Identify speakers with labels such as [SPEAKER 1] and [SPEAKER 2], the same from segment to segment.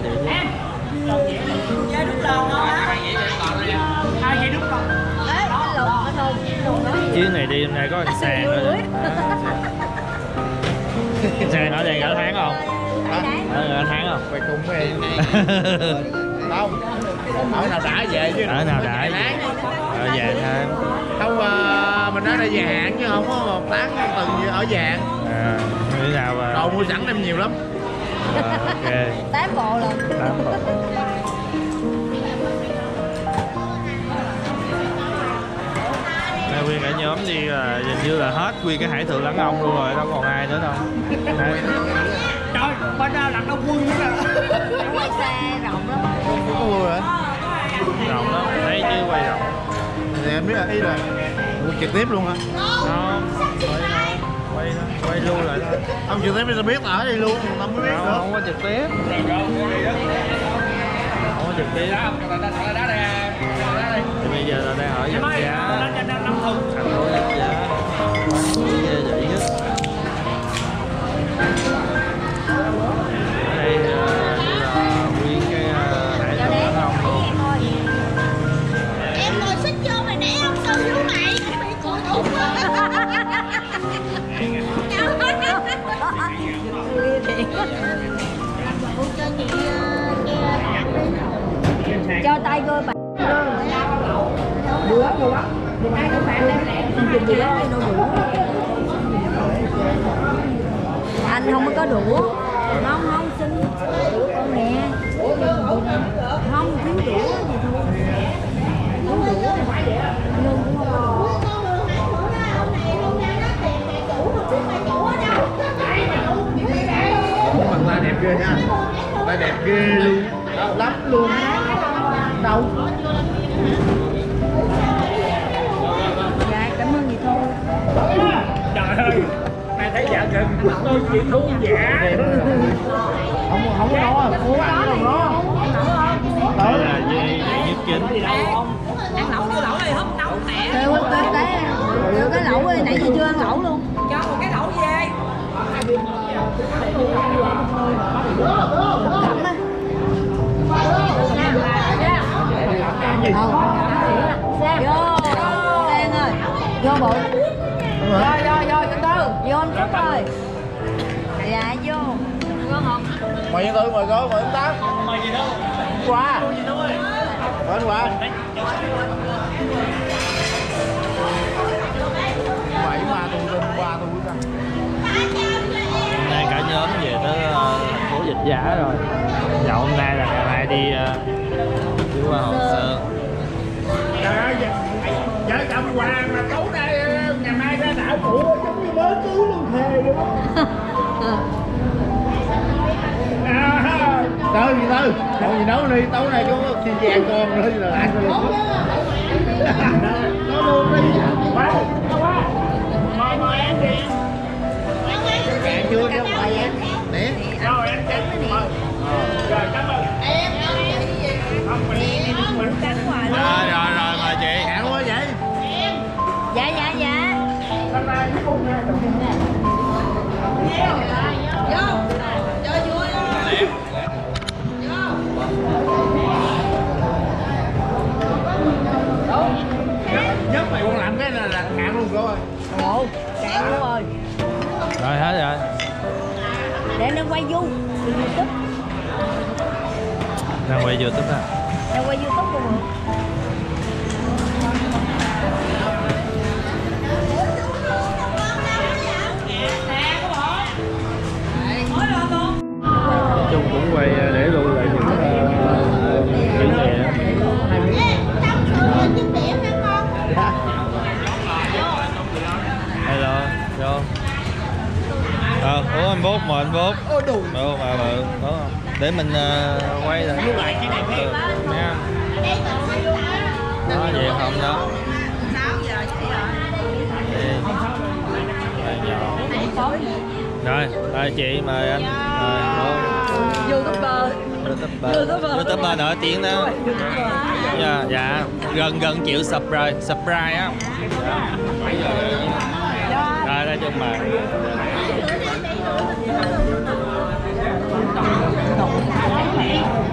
[SPEAKER 1] Dê đút lòn không á? Dê đút lòn.
[SPEAKER 2] Chuyến này đi hôm nay có anh Sàn nữa. Sàn ở đây cả tháng không? Ở tháng không?
[SPEAKER 3] Quay cùng với em. Không. Ở nào đã về chứ.
[SPEAKER 2] Ở nào đã về. Về tháng.
[SPEAKER 3] Không mình nói là về hạn chứ không có một tháng từng ở vàng.
[SPEAKER 2] Như nào mà.
[SPEAKER 3] Đồ mua sẵn em nhiều lắm.
[SPEAKER 2] Ok.
[SPEAKER 4] 8 bộ lần.
[SPEAKER 2] 8 bộ. Đây nguyên cả nhóm đi là hình như là hết nguyên cái hải thượng Lãn Ông luôn rồi, đâu còn ai nữa đâu.
[SPEAKER 1] Trời, bên đó là đông quân nữa nè.
[SPEAKER 4] Quay xe rộng lắm.
[SPEAKER 3] Có vui hả?
[SPEAKER 2] Rộng lắm, thấy chứ quay rộng.
[SPEAKER 3] Thì em biết là ý là mua trực tiếp luôn hả?
[SPEAKER 2] Không, quay lưu lại thôi.
[SPEAKER 3] Không trực tiếp thì biết ở đây luôn, không mới biết nữa.
[SPEAKER 2] Không có trực tiếp. Không có trực tiếp. Thì bây giờ là đang ở Giáp Giá. Thành phố Giáp Giá. Dễ dậy nhất. Ở đây là nguyên cái hải thượng Lãn Ông luôn.
[SPEAKER 4] Em ngồi xích vô mày nãy ông sâu vô mày. Mày cười thục quá. Cho tay cô bạn. Anh không có đũa. Không xin đũa con nè. Không thiếu đũa gì thôi.
[SPEAKER 3] Bằng tay đẹp ghê nha. Tay đẹp ghê luôn. Lắm luôn. Đâu?
[SPEAKER 4] Dạ, cảm ơn chị Thu.
[SPEAKER 1] Trời ơi, mày thấy dạ gần tôi chị Thu dạ.
[SPEAKER 3] Không có đó, cố ăn không đó.
[SPEAKER 2] Đây là dây nhất chính.
[SPEAKER 1] Ăn lẩu đưa lẩu đi húp nấu mẹ.
[SPEAKER 4] Kêu cái lẩu ơi, nãy giờ chưa ăn lẩu luôn.
[SPEAKER 1] Cho một cái lẩu về.
[SPEAKER 4] Cẩm á. Vô, Sen ơi, vô bụng. Vô, từ từ. Vô anh Phúc ơi. Dạ, vô. Vô không?
[SPEAKER 3] Mời Nhân Tư, mời cô, mời anh Tám.
[SPEAKER 1] Mời gì đâu.
[SPEAKER 3] Qua. Mời anh Qua. Bảy mà tôi lên qua tôi biết anh.
[SPEAKER 2] Hôm nay cả nhóm về tới thành phố Dịch Giá rồi. Dạ hôm nay là ngày mai đi qua Hòn Sơn.
[SPEAKER 1] Trời ơi, vợ chồng Hoàng mà tối nay ngày mai ra đảo cũ giống như mới cưới luôn thề luôn.
[SPEAKER 3] Tới gì Tư, còn gì nấu đi, tối nay có xin vàng con nữa là ăn luôn. Nó luôn đi.
[SPEAKER 1] Mời em đi.
[SPEAKER 3] Vàng chưa chứ không phải em. Nè.
[SPEAKER 1] Rồi em chánh mời. Rồi cảm ơn. Em không mình tránh hoài luôn.
[SPEAKER 2] Rồi mời chị.
[SPEAKER 3] Cạn quá vậy.
[SPEAKER 4] Dạ.
[SPEAKER 1] Hôm nay với cùng nha.
[SPEAKER 4] Vô, chơi vui.
[SPEAKER 3] Nhớ mày còn làm cái là cạn luôn cô ơi.
[SPEAKER 4] Ồ, cạn luôn rồi.
[SPEAKER 2] Rồi hết rồi.
[SPEAKER 4] Để nó quay YouTube.
[SPEAKER 2] Đang quay YouTube á.
[SPEAKER 4] Đang quay YouTube luôn rồi.
[SPEAKER 2] Nói chung cũng quay để lưu lại những kỷ niệm. Hello, vô. Ủa anh Bốt, mời anh Bốt. Đâu mà bự, đúng không? Để mình quay lại. Mấy anh. Đó vậy không đó.
[SPEAKER 4] 6 giờ chị rồi.
[SPEAKER 2] Rồi, đây chị mời anh. YouTuber nổi tiếng đó. Dạ, gần triệu subscribe á. Rồi nói chung mà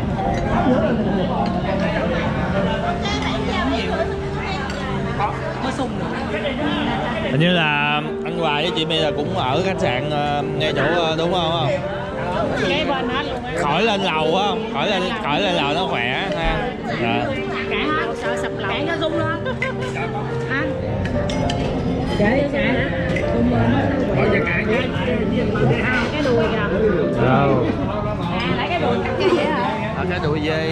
[SPEAKER 2] Hình như là anh Hoài với chị My là cũng ở khách sạn ngay chỗ đúng không?
[SPEAKER 5] Kế bên hết luôn á.
[SPEAKER 2] Khỏi lên lầu á, khỏi lên lầu nó khỏe ha. Dạ.
[SPEAKER 5] Cản lầu sợ sập lầu. Cản nó rung lên. Hả? Chạy rung lên.
[SPEAKER 1] Bây giờ cạn
[SPEAKER 5] Cái đuôi kìa.
[SPEAKER 2] Đâu?
[SPEAKER 4] Lấy cái đùi cắt ra vậy hả?
[SPEAKER 2] Ở cái đuôi dê.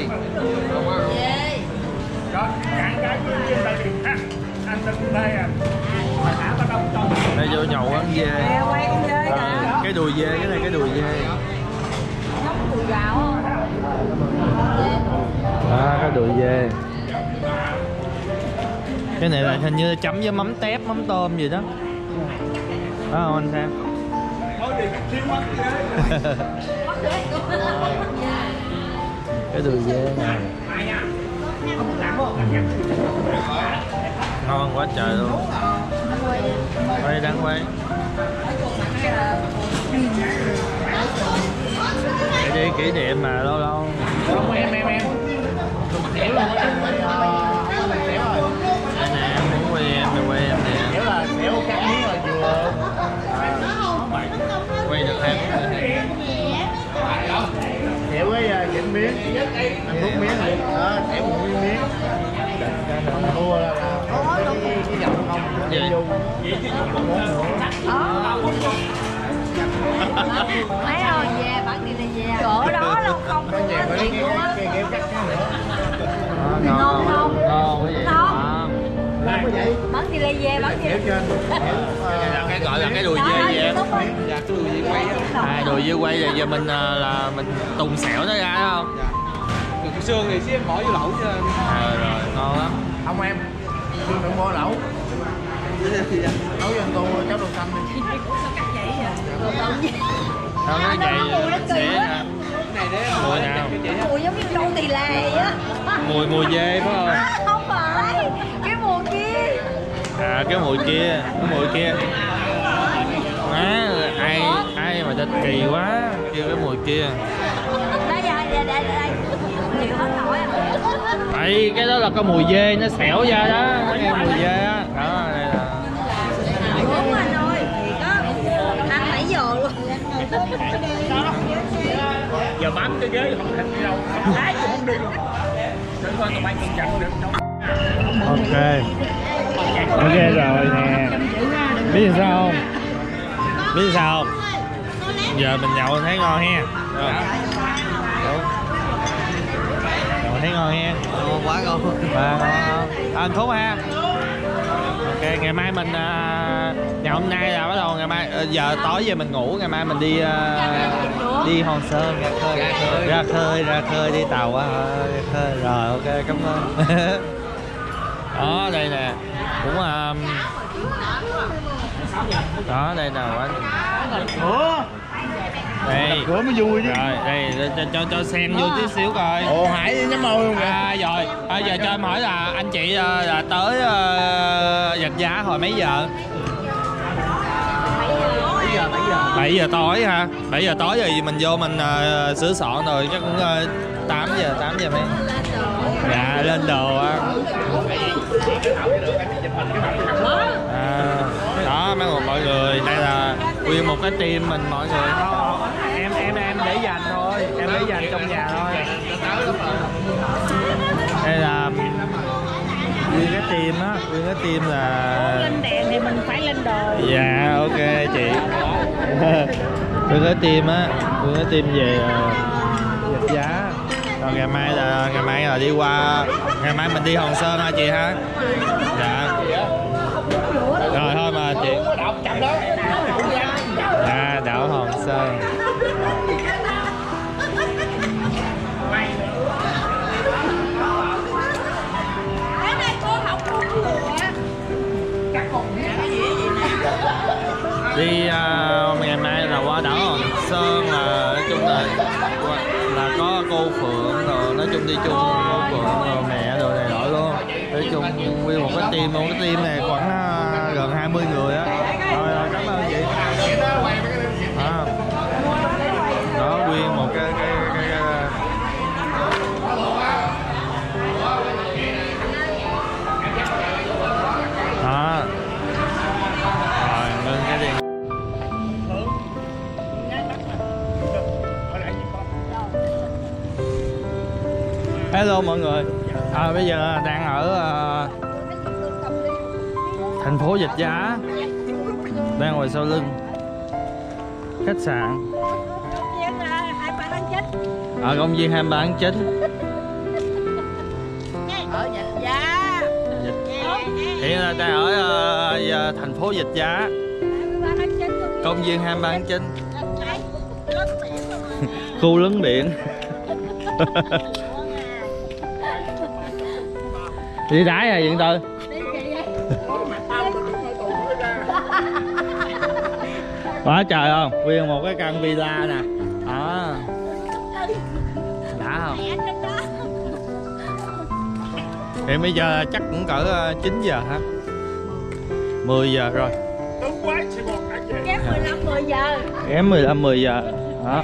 [SPEAKER 1] đó cạn cái với đây thì anh đừng đây à mà thả tao đông đông
[SPEAKER 2] Đây vô nhậu ăn dê.
[SPEAKER 4] Quay con dê nè.
[SPEAKER 2] Cái đùi dê, cái này cái đùi dê.
[SPEAKER 4] Nóng đùi gạo không?
[SPEAKER 2] Cái đùi dê. Cái này là hình như chấm với mắm tép, mắm tôm gì đó. Đó không anh Sam?
[SPEAKER 1] thôi thì siêu mất
[SPEAKER 2] Cái đùi dê này ngon quá trời luôn. Quay đang quay. Để đi kỷ niệm mà lâu lâu.
[SPEAKER 1] không em
[SPEAKER 2] Đây nè, muốn quay em thì quay em nè.
[SPEAKER 1] kiểu là kiểu cắt miếng là vừa
[SPEAKER 2] Quay được em.
[SPEAKER 1] kiểu với chỉnh miếng anh rút miếng này đó chém một miếng mua là cái giọng không
[SPEAKER 2] Gì?
[SPEAKER 1] vô
[SPEAKER 4] Mấy ơi về bán đi về chỗ đó đâu không
[SPEAKER 1] có nhiều cái
[SPEAKER 4] tiền luôn á.
[SPEAKER 1] kéo cắt nữa
[SPEAKER 2] Ngon
[SPEAKER 4] Ngon.
[SPEAKER 2] ngon cái gì?
[SPEAKER 4] Ngon.
[SPEAKER 1] làm cái vậy
[SPEAKER 4] Bán đi về bán đi.
[SPEAKER 1] kéo trên
[SPEAKER 2] Cái gọi là cái đùi dê vậy em.
[SPEAKER 3] Dạ, cái đùi dê quay á.
[SPEAKER 2] Đùi dê quay là giờ mình là mình tùng xẻo nó ra đúng không?
[SPEAKER 3] Dạ. Cái xương thì xếp bỏ vô lẩu cho.
[SPEAKER 2] Rồi ngon lắm.
[SPEAKER 1] không em tôi đừng mua lẩu nấu cho anh tô cháo đồ xanh đi
[SPEAKER 2] Không cái vậy sẽ
[SPEAKER 3] Này đấy.
[SPEAKER 2] mùi nào?
[SPEAKER 4] Mùi giống như rau tỳ lè á.
[SPEAKER 2] Mùi dê phải không?
[SPEAKER 4] Không phải cái mùi kia.
[SPEAKER 2] Cái mùi kia, cái mùi kia. Ai mà địch kỳ quá kêu cái mùi kia.
[SPEAKER 4] Đây đây chịu hết nổi à.
[SPEAKER 2] Tại cái đó là cái mùi dê nó xẻo ra đó, nó nghe mùi dê á. Đó đây là.
[SPEAKER 4] Đúng anh ơi, có ăn nãy giờ luôn.
[SPEAKER 1] giờ bám cái ghế không thịt đi đâu không lái cũng không đi luôn để coi tụi bay cùng chặt được không.
[SPEAKER 2] Ok rồi nè. Biết sao không? Biết sao không? Giờ mình nhậu thấy ngon ha. Rồi. Nhậu thấy ngon ha.
[SPEAKER 3] Ngon quá ngon.
[SPEAKER 2] Ngon. Anh Phúc ha. Ok, ngày mai mình ngày hôm nay là bắt đầu ngày mai giờ tối về mình ngủ, ngày mai mình đi Hòn Sơn ra khơi đi tàu á ra khơi. Rồi ok, cảm ơn. Đó đây nè cũng đó đây nào anh.
[SPEAKER 1] Ủa
[SPEAKER 2] Đây
[SPEAKER 1] cửa mới vui chứ
[SPEAKER 2] rồi đây cho xem vô tí xíu coi.
[SPEAKER 1] ồ Hải nhắm môi luôn kìa
[SPEAKER 2] Rồi bây giờ cho em hỏi là anh chị là tới giật giá hồi mấy giờ? 7 giờ tối ha. 7 giờ tối rồi mình vô mình sửa soạn rồi chắc cũng 8 giờ mấy. Dạ lên đồ á. Đó mọi người đây là nguyên một cái team mình mọi người. Em để dành thôi, em để dành trong nhà thôi. Đây là nguyên cái team á, nguyên cái team là
[SPEAKER 5] Lên đèn thì mình phải lên đồ.
[SPEAKER 2] dạ ok chị. Nguyên cái team á, nguyên cái team về giật giá. Rồi ngày mai là đi qua, ngày mai mình đi Hòn Sơn hả chị ha? Dạ. Rồi thôi mà chị. Dạ đảo Hòn Sơn.
[SPEAKER 4] Cái này cô học luôn
[SPEAKER 2] Đi ngày mai là qua đảo Hòn Sơn là nói chung là có cô Phượng rồi, nói chung đi chung cô Phượng rồi mẹ rồi này nọ luôn. Nói chung nguyên một cái team này khoảng gần 20 người á. Rồi cảm ơn chị. Đó nguyên một cái đó. Hello mọi người. Bây giờ đang ở thành phố Dịch Giá, đang ngồi sau lưng khách sạn ở công viên 23 tháng 9
[SPEAKER 5] ở Dịch Giá.
[SPEAKER 2] Hiện là đang ở thành phố Dịch Giá, công viên 23 tháng 9, khu lấn biển. Đi đái à Viện Tư. Quá trời không? Nguyên một cái căn villa nè. Đó. Đã không? Thì bây giờ chắc cũng cỡ 9 giờ hả? 10 giờ rồi.
[SPEAKER 5] Kém 15 10 giờ.
[SPEAKER 2] Kém 15 10 giờ. Đó.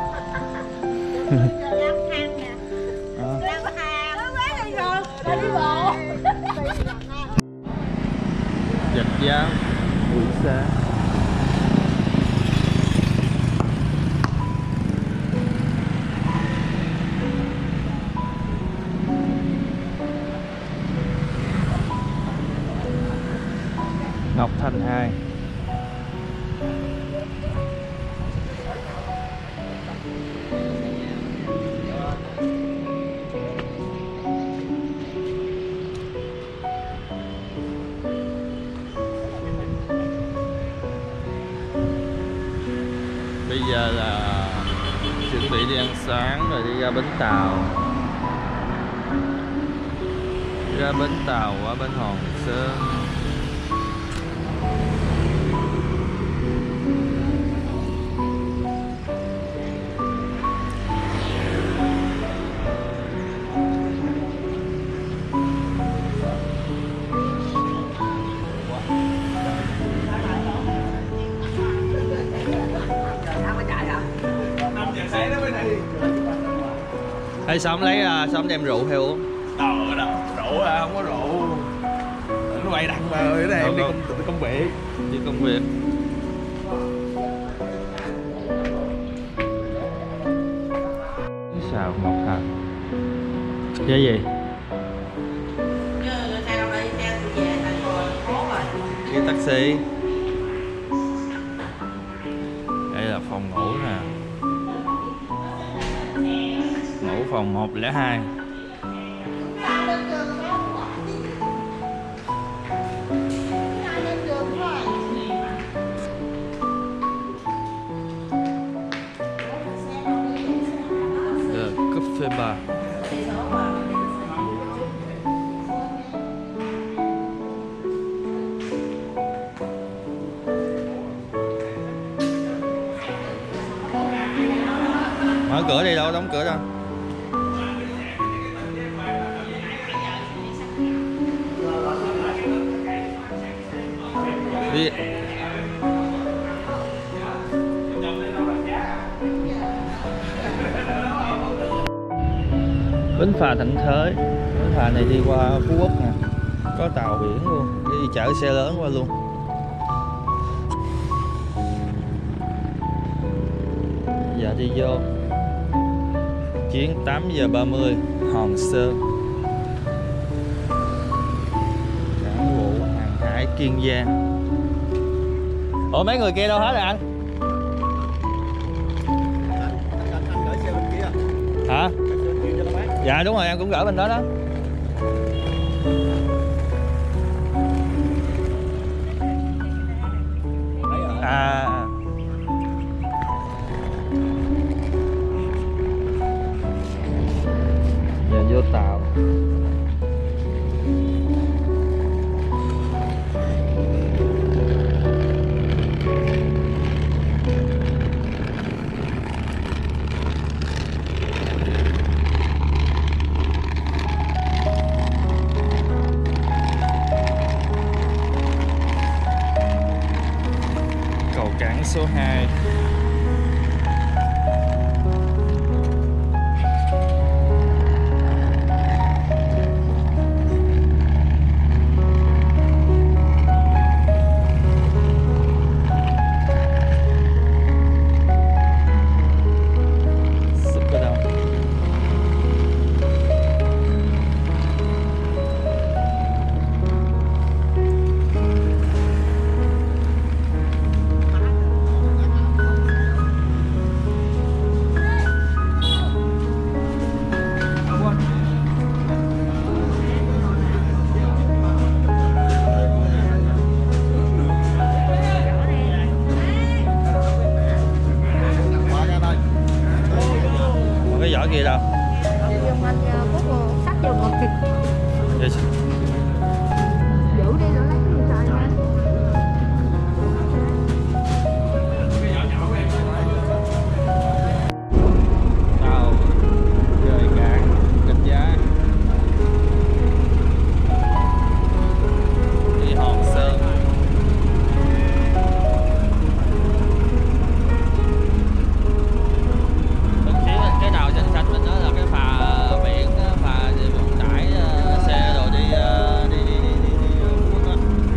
[SPEAKER 2] Dịch Giá buổi sáng. Ngọc Thành 2. Bây giờ là chuẩn bị đi ăn sáng rồi đi ra bến tàu. Ra bến tàu ở bên Hòn Sơn. Hay sao lấy sao đem rượu theo uống?
[SPEAKER 3] Rượu à, không có rượu. Nó quay đặng mà ở đây em đi công việc.
[SPEAKER 2] Đi công việc. Xào Ngọc Thành. Cái gì? Đi taxi. Đây là phòng ngủ nè. Ngủ phòng 102. Cà phê bar. Mở cửa đi, đâu đóng cửa đâu. Đi. Bến phà Thạnh Thới. Bến phà này đi qua Phú Quốc nè. Có tàu biển luôn, đi chở xe lớn qua luôn. Giờ đi vô chuyến 8 giờ 30 Hòn Sơn, cảng vụ hàng hải Kiên Giang. Ủa mấy người kia đâu hết rồi anh?
[SPEAKER 1] Anh gửi xe bên kia.
[SPEAKER 2] Hả?
[SPEAKER 1] Cho nó bán.
[SPEAKER 2] Dạ đúng rồi, em cũng gửi bên đó đó. À. Giờ vô tàu. Cầu cảng số 2. gì đâu.
[SPEAKER 4] Dùng anh Google sách vô một kịch.
[SPEAKER 2] Yes.
[SPEAKER 4] Giữ đi rồi lấy cái xài nha.
[SPEAKER 2] Tàu rời cảng Rạch Giá đi Hòn Sơn. Bên phía bên cái đào xanh xanh bên đó là cái phà biển, phà vận tải xe rồi đi Phú Quốc á.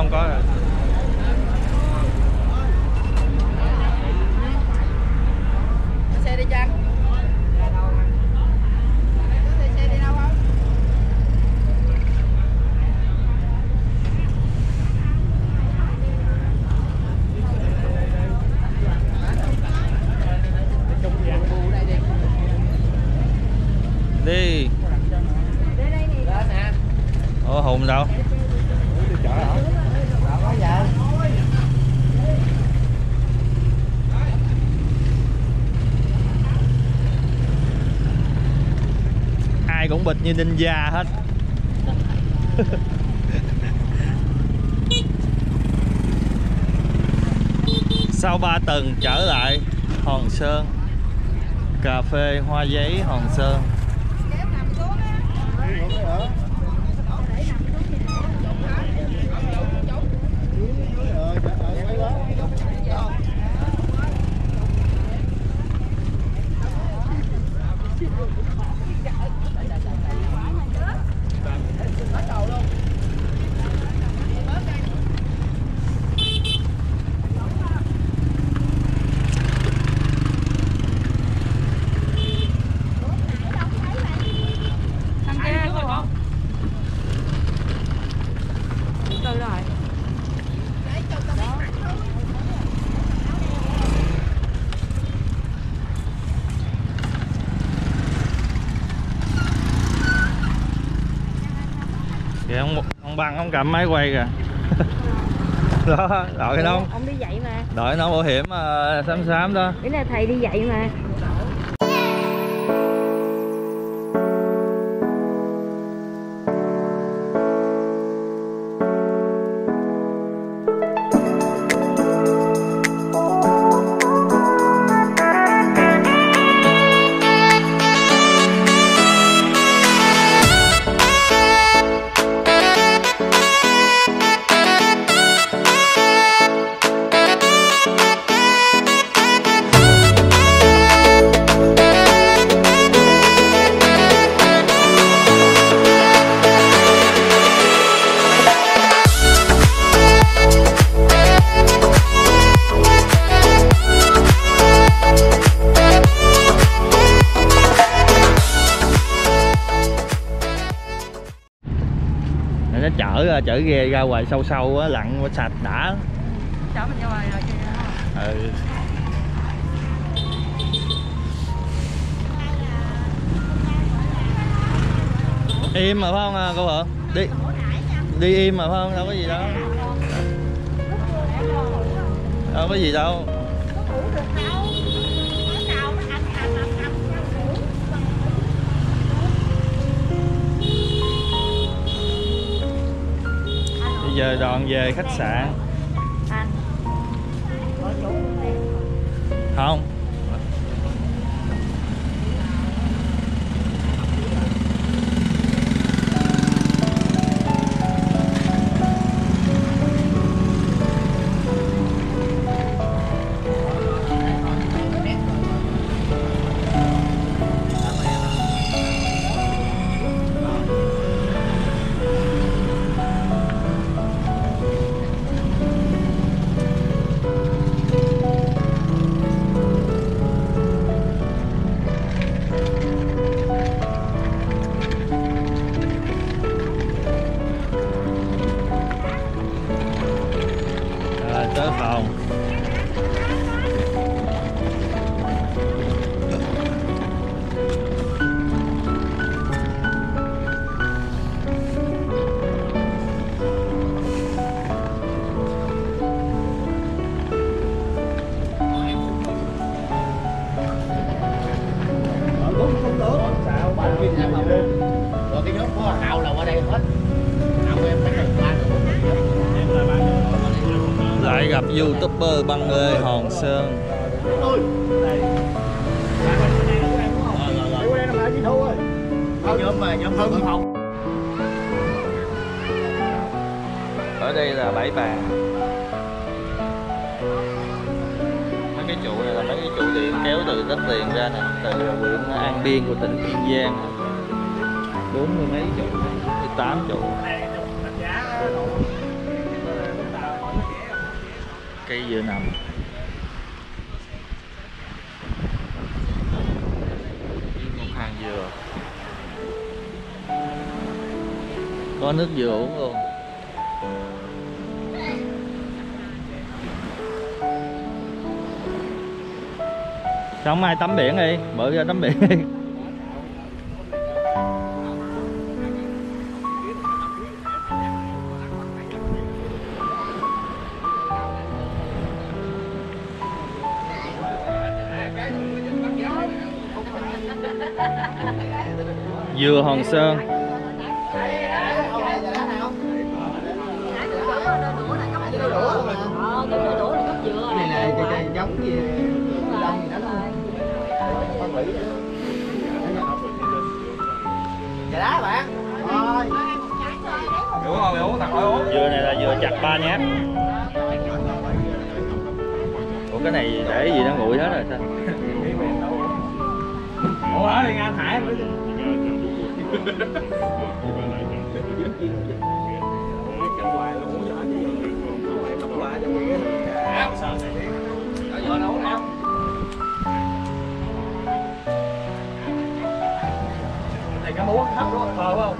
[SPEAKER 2] không có rồi.
[SPEAKER 5] Xe đi Trang. Xe đi đâu không?
[SPEAKER 2] Đi. Ủa Hùng đâu? Ai cũng bịch như ninja hết. Sau 3 tuần trở lại Hòn Sơn, cà phê Hoa Giấy Hòn Sơn. Kìa ông Băng ông cầm máy quay kìa. Đó, đội nó.
[SPEAKER 5] Ông đi dạy mà.
[SPEAKER 2] Đội nó bảo hiểm xám xám đó.
[SPEAKER 5] Cái này thầy đi dạy mà.
[SPEAKER 2] Nó chở ghe ra ngoài sâu sâu á, lặn sạch đã.
[SPEAKER 5] Chở mình ra ngoài rồi kìa.
[SPEAKER 2] Ừ. Im mà phải không cô vợ? Đi im mà phải không? Đâu có gì đâu. Đâu có gì đâu. Bây giờ đoàn về khách sạn. Không. Tới phòng.
[SPEAKER 1] Rồi cái nhóm của Hào là ở đây hết. Hào em phải cần 3
[SPEAKER 2] Lại gặp YouTuber Băng ơi Hòn Sơn.
[SPEAKER 1] Nhóm Hưng không.
[SPEAKER 2] Ở đây là bãi bàn. Mấy cái trụ này là mấy cái trụ điện kéo từ đất liền ra nè, từ huyện An Biên của tỉnh Kiên Giang. 40 mấy trụ, 18 trụ. Cây dừa nằm. Một hàng dừa. Có nước dừa uống luôn. Sao không ai tắm biển đi, bự ra tắm biển đi. Dừa Hòn Sơn.
[SPEAKER 3] Này này giống gì đông gì đó luôn. Dạ đá bạn.
[SPEAKER 2] Dừa này là dừa chặt 3 nhát. Ủa cái này để gì nó nguội hết rồi sao?
[SPEAKER 3] Ủa ở đây Anh Hải. Này cái muỗng hấp nó thơm không?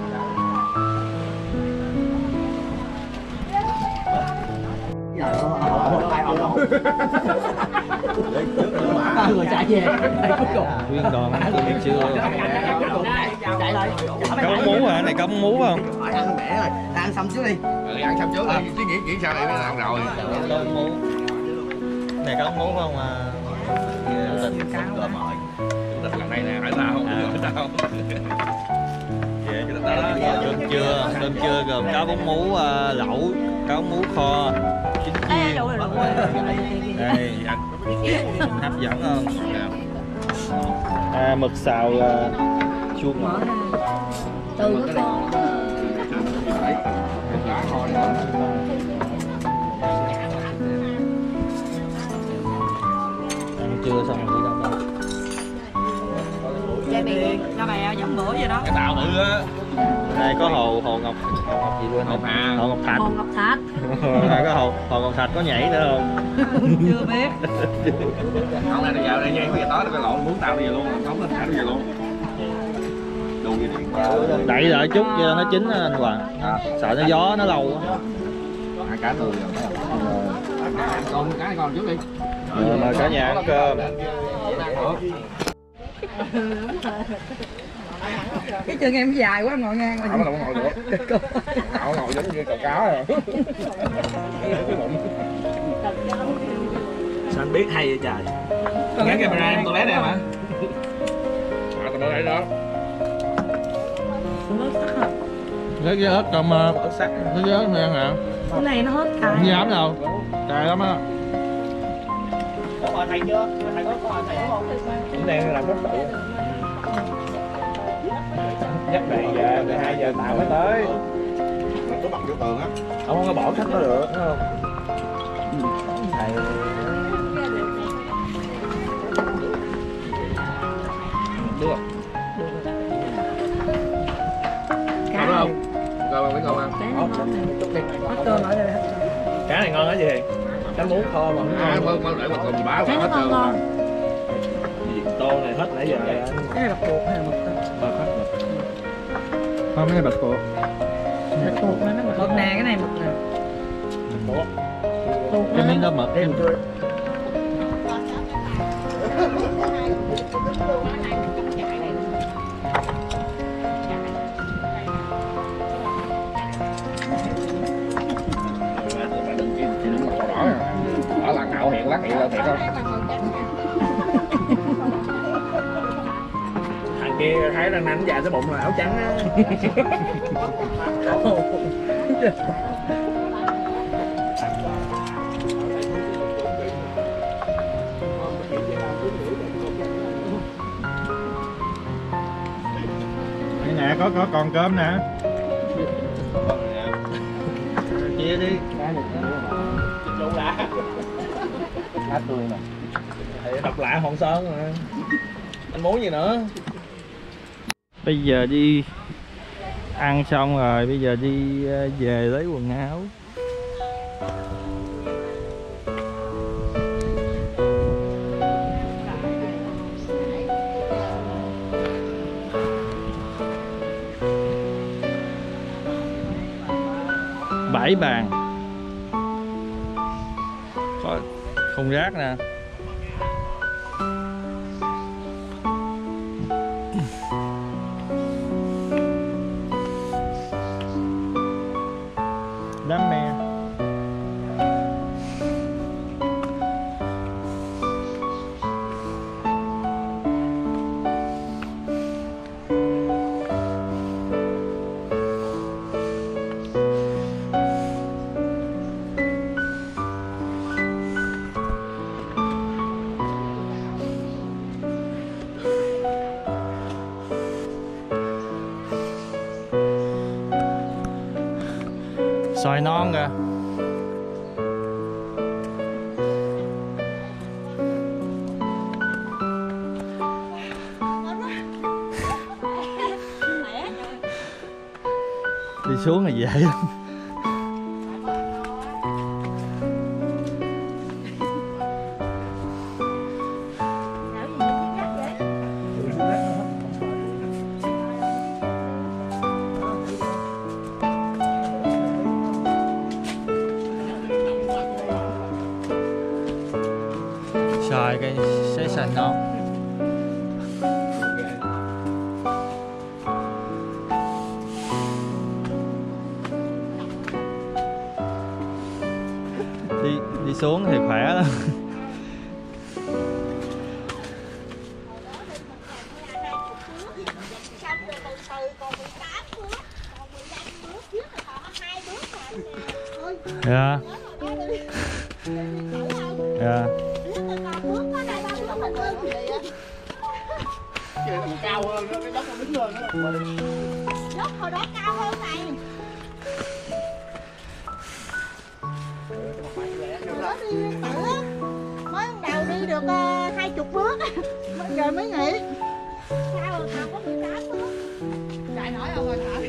[SPEAKER 3] Giờ ai ông đâu? Người chạy về.
[SPEAKER 2] Nguyên đoàn ăn cơm buổi trưa.
[SPEAKER 3] Chạy lại.
[SPEAKER 2] Có món hả? Này có món không?
[SPEAKER 3] Hỏi ăn mẹ rồi, ăn xong trước đi.
[SPEAKER 1] Ăn xong trước đi, chứ nghĩ sao lại mới ăn rồi.
[SPEAKER 2] Có món. Này có món không à? Chủ tịch
[SPEAKER 1] Rồi mời. Chủ tịch lần này nè, hỏi tao không? Hỏi tao.
[SPEAKER 2] Cơm trưa gồm cá bún mú lẩu, cá bún mú kho, chín chiên. Đây, hấp dẫn không? Mực xào chua ngọt.
[SPEAKER 4] Từ cái con
[SPEAKER 2] Ăn trưa xong rồi đi đâu đâu?
[SPEAKER 5] Cho mẹ giống bữa vậy đó.
[SPEAKER 1] Cái tao nữa á.
[SPEAKER 2] Đây có hồ Ngọc gì quên
[SPEAKER 1] Ngọc Hà.
[SPEAKER 2] Hồ Ngọc Thạch.
[SPEAKER 4] Hồ Ngọc Thạch.
[SPEAKER 2] Đây có hồ Ngọc Thạch có nhảy nữa không?
[SPEAKER 5] Chưa biết.
[SPEAKER 1] Không ra giờ đây nha, bây giờ tối nó phải lộn muốn tao đi luôn, không lên thả đi luôn. Đồ gì đi.
[SPEAKER 2] Đậy lại chút cho nó chín anh Hoàng. Sợ nó gió nó lâu quá.
[SPEAKER 1] Ăn cá tươi rồi. Còn cái này còn trước đi.
[SPEAKER 2] Mời cả nhà ăn cơm.
[SPEAKER 5] Cái chân em dài quá ngồi ngang
[SPEAKER 1] Không có ngồi được. Cậu ngồi giống như cậu cá rồi.
[SPEAKER 3] Sao anh biết hay vậy trời? Gắn camera em toilet em hả?
[SPEAKER 1] Tao nói đó.
[SPEAKER 2] Lấy cái ớt cầm
[SPEAKER 3] Ớt sắc.
[SPEAKER 2] lấy cái ớt này ăn hả?
[SPEAKER 5] cái này nó hết cay.
[SPEAKER 2] Không dám đâu. Cay lắm á.
[SPEAKER 3] Có hòa thầy chưa? Thầy có hòa thầy đúng không? Cũng đang làm rất tự. Nhắc này giờ 12 giờ tạo mới tới.
[SPEAKER 1] Mình có bằng vô tường á.
[SPEAKER 3] Ông không có bỏ khách nó được đúng không? Thầy được.
[SPEAKER 5] Cá
[SPEAKER 1] Đúng không? Coi mấy con ăn.
[SPEAKER 5] Cá này ngon nè. Hết cơm ở đây.
[SPEAKER 3] Cá này ngon hả gì? Cá muống kho mà không ngon.
[SPEAKER 1] Mới để một con báo
[SPEAKER 4] Cá nó
[SPEAKER 1] hết
[SPEAKER 4] ngon
[SPEAKER 1] trơn.
[SPEAKER 4] ngon.
[SPEAKER 3] Tô này hết nãy giờ.
[SPEAKER 5] Cái này bạc tuộc hay là mực ta?
[SPEAKER 3] Bật hết mực.
[SPEAKER 2] Không, cái này bạch tuộc.
[SPEAKER 5] Bạc tuộc nó mực nè, cái này mực nè. Tuộc
[SPEAKER 2] Cái miếng đó mực.
[SPEAKER 3] Em chưa.
[SPEAKER 1] Đó là ngạo hiện lắc hiện là thiệt không?
[SPEAKER 3] Thằng kia thấy răng nanh dài tới bụng là áo trắng á.
[SPEAKER 2] Đây nè, có con cơm nè. Chia đi.
[SPEAKER 3] Cá tươi nè. Độc lạ Hòn Sơn mà. Anh muốn gì nữa?
[SPEAKER 2] Bây giờ đi ăn xong rồi, bây giờ đi về lấy quần áo. giấy bàn, có thùng rác nè. Đam mê. Xoài non kìa. Đi xuống là dễ lắm. Xoài cái xế xanh non. Đi xuống thì khỏe lắm. Dạ. Dạ.
[SPEAKER 1] Cao hơn đó, cái dốc nó đứng lên đó.
[SPEAKER 5] Dốc hồi đó cao hơn này. Mới đầu đi được 20 bước rồi mới nghỉ. Sao rồi có 18 bước. Chạy nổi không rồi sợ.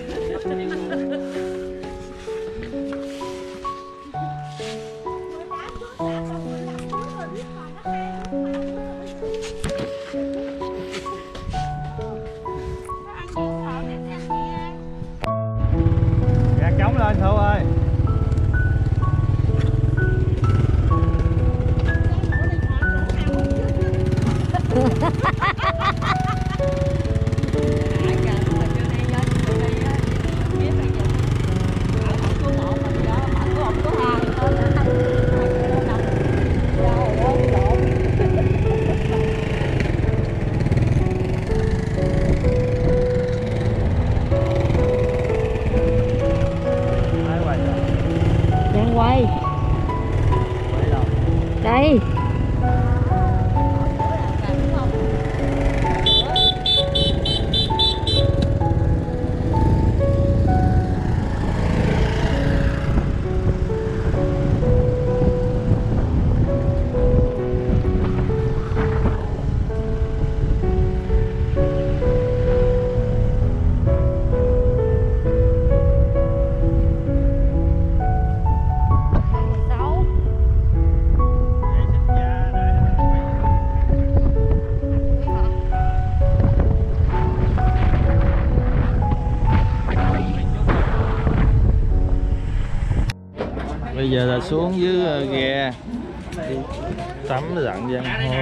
[SPEAKER 2] Gạt trống lên Thu ơi.
[SPEAKER 4] Đang quay. Đây. Bây giờ là xuống dưới ghe đi tắm lặn giang hồ.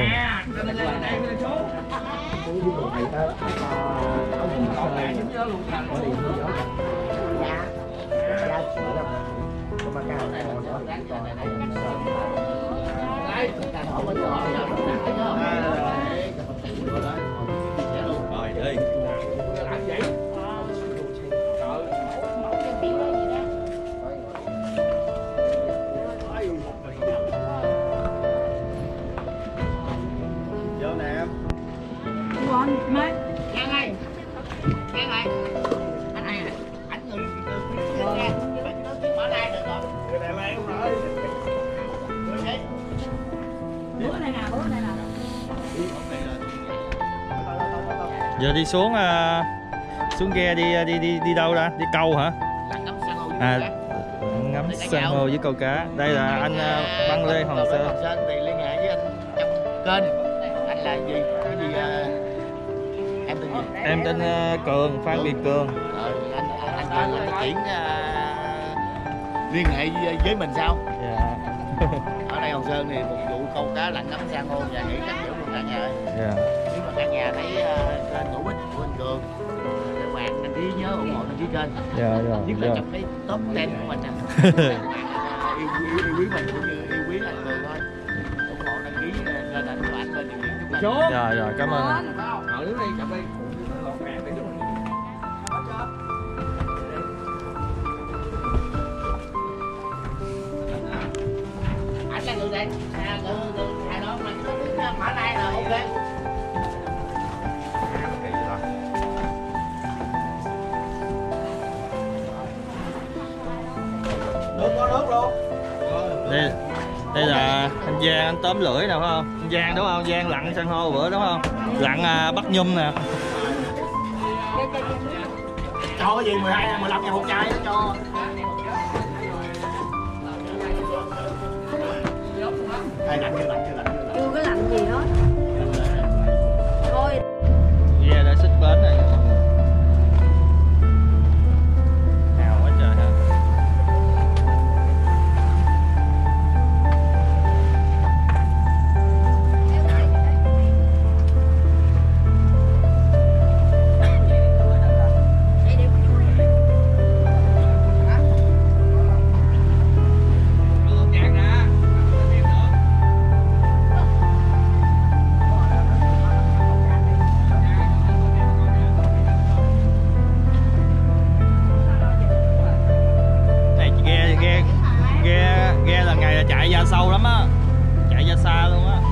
[SPEAKER 4] Rồi đi.
[SPEAKER 5] Mai
[SPEAKER 1] Giang ơi, Giang ơi, anh này ảnh người ra, mở đây được rồi. Người này lai không rồi.
[SPEAKER 5] bữa này nào.
[SPEAKER 2] Giờ đi xuống xuống ghe đi đâu ra? Đi câu hả?
[SPEAKER 1] Ngắm san hô.
[SPEAKER 2] Ngắm san hô với câu cá. Đây là anh Băng Lê Hoàng Sơn.
[SPEAKER 1] Hoàng Sơn thì liên hệ với anh trong kênh. Anh là gì? Cái gì? Em tên gì?
[SPEAKER 2] Em tên Cường, Phan Việt Cường.
[SPEAKER 1] Anh chuyển liên hệ với mình sau.
[SPEAKER 2] Dạ.
[SPEAKER 1] Ở đây Hòn Sơn thì phục vụ câu cá lặn ngắm san hô và nghỉ cắt dưỡng luôn cả nhà ơi.
[SPEAKER 2] Dạ.
[SPEAKER 1] Nếu mà cả nhà thấy kênh Thủ Bích của anh Cường, các bạn đăng ký nhớ ủng hộ đăng ký kênh.
[SPEAKER 2] Dạ dạ.
[SPEAKER 1] Nhất là
[SPEAKER 2] Dạ.
[SPEAKER 1] trong cái top 10 của mình nè. Yêu quý mình cũng như yêu quý anh Cường thôi. Ủng hộ đăng ký kênh anh và anh lên điều kiện chúc lành.
[SPEAKER 2] Dạ dạ, cảm ơn anh.
[SPEAKER 3] Đứng đi, chậm đi.
[SPEAKER 1] Anh là người đây, người đó mà cứ mở này là ok.
[SPEAKER 3] Nước có nước luôn.
[SPEAKER 2] Đây là anh Giang, anh tóm lưỡi nè phải không? Anh Giang đúng không? Giang lặn san hô bữa đúng không? Lặn bắt nhum nè.
[SPEAKER 1] Cho cái gì 12 15 ngàn một chai đó cho. Đây lạnh chưa lạnh chưa lạnh chưa lạnh.
[SPEAKER 4] Chưa có lạnh gì hết. Thôi.
[SPEAKER 2] Ghe đã xích bến rồi mọi người. Nào quá trời hả? Ghe lần này là chạy ra sâu lắm á, chạy ra xa luôn á.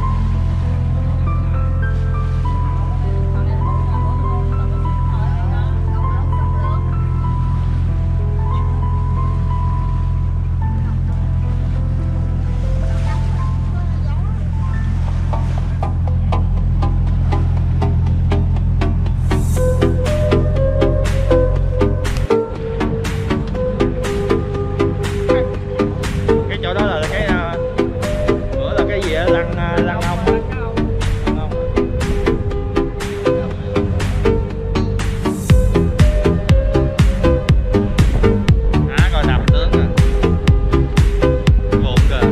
[SPEAKER 2] Chỗ đó là cái bữa là cái gì á, lăng ông á. Coi đập tướng nè, buồn kìa.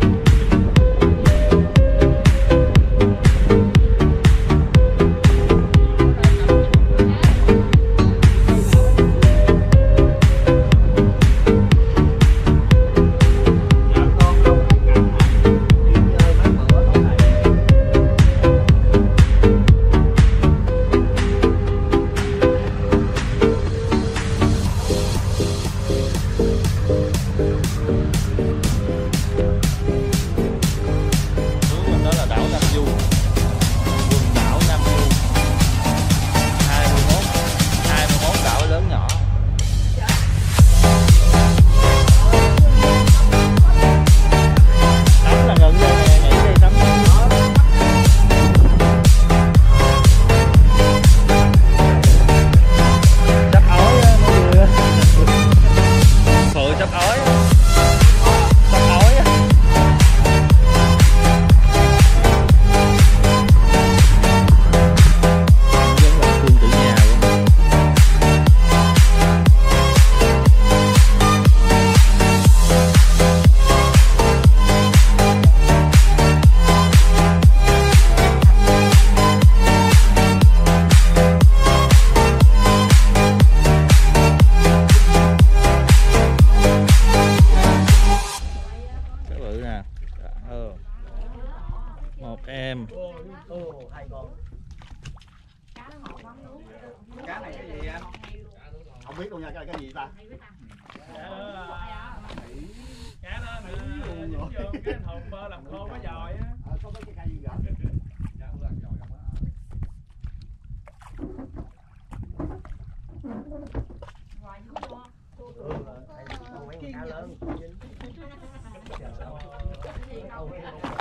[SPEAKER 2] Một em.
[SPEAKER 3] Cá này cái gì anh?
[SPEAKER 1] Không biết luôn nha, cái gì ta?
[SPEAKER 6] Cá đó nãy vô cái hồn bơ làm khô có giòi á.
[SPEAKER 1] Có mấy cái cây gì gỡ. Mấy con cá lớn.